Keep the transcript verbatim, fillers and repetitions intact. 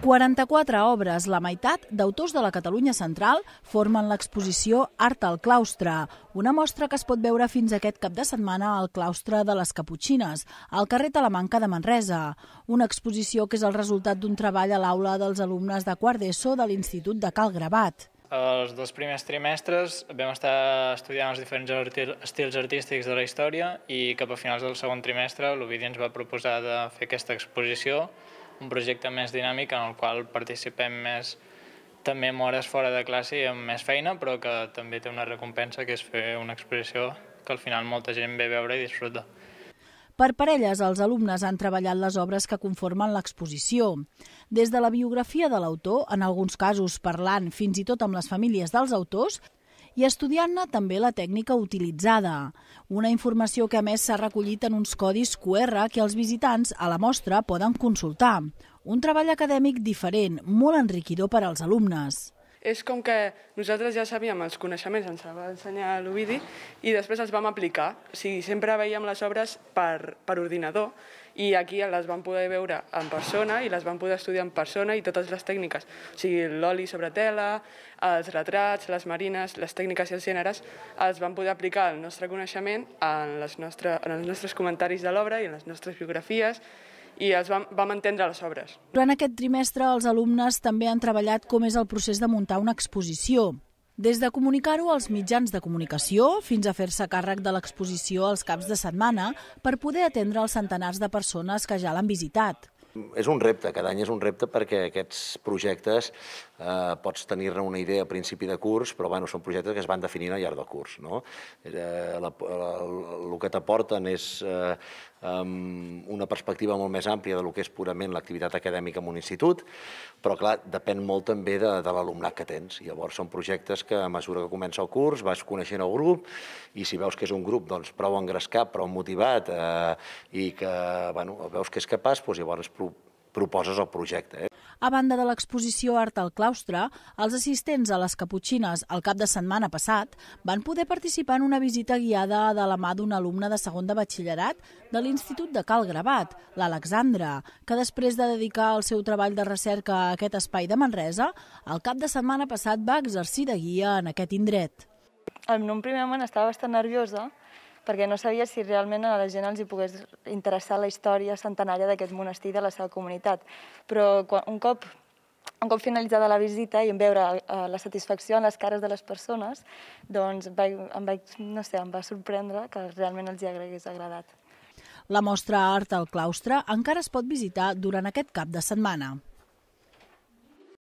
quaranta-quatre obres, la meitat d'autors de la Catalunya Central, formen l'exposició Art al Claustre, una mostra que es pot veure fins aquest cap de setmana al claustre de les Caputxines, al carrer Talamanca de Manresa. Una exposició que és el resultat d'un treball a l'aula dels alumnes de quart d'ESO de l'Institut de Cal Gravat. Els dos primers trimestres vam estar estudiant els diferents estils artístics de la història i cap a finals del segon trimestre l'Ovidi ens va proposar de fer aquesta exposició, un projecte més dinàmic en el qual participem més també amb hores fora de classe i amb més feina, però que també té una recompensa, que és fer una exposició que al final molta gent ve a veure i disfruta. Per parelles, els alumnes han treballat les obres que conformen l'exposició. Des de la biografia de l'autor, en alguns casos parlant fins i tot amb les famílies dels autors, i estudiant-ne també la tècnica utilitzada. Una informació que a més s'ha recollit en uns codis Q R que els visitants a la mostra poden consultar. Un treball acadèmic diferent, molt enriquidor per als alumnes. És com que nosaltres ja sabíem els coneixements, ens va ensenyar l'Ovidi, i després els vam aplicar. O sigui, sempre veiem les obres per, per ordinador, i aquí les vam poder veure en persona i les vam poder estudiar en persona i totes les tècniques. O sigui, l'oli sobre tela, els retrats, les marines, les tècniques i els gèneres, els vam poder aplicar el nostre coneixement en, les nostre, en els nostres comentaris de l'obra i en les nostres biografies, i els vam, vam entendre les obres. Durant aquest trimestre, els alumnes també han treballat com és el procés de muntar una exposició. Des de comunicar-ho als mitjans de comunicació fins a fer-se càrrec de l'exposició als caps de setmana per poder atendre els centenars de persones que ja l'han visitat. És un repte, cada any és un repte perquè aquests projectes eh, pots tenir-ne una idea a principi de curs, però bueno, són projectes que es van definint al llarg del curs. No? Eh, la, la, el que t'aporten és eh, um, una perspectiva molt més àmplia del que és purament l'activitat acadèmica en un institut, però clar, depèn molt també de, de l'alumnat que tens. Llavors són projectes que a mesura que comença el curs vas coneixent el grup i si veus que és un grup doncs, prou engrescat, prou motivat eh, i que bueno, veus que és capaç, doncs llavors proposes el projecte. Eh? A banda de l'exposició Art al Claustre, els assistents a les Caputxines el cap de setmana passat van poder participar en una visita guiada de la mà d'un alumne de segon de batxillerat de l'Institut de Cal Gravat, l'Alexandra, que després de dedicar el seu treball de recerca a aquest espai de Manresa, el cap de setmana passat va exercir de guia en aquest indret. En un primer moment estava bastant nerviosa, perquè no sabia si realment a la gent els hi pogués interessar la història centenària d'aquest monestir de la seva comunitat. Però un cop, un cop finalitzada la visita i en veure la satisfacció en les cares de les persones, doncs vaig, em, vaig, no sé, em va sorprendre que realment els hi hagués agradat. La mostra Art al Claustre encara es pot visitar durant aquest cap de setmana.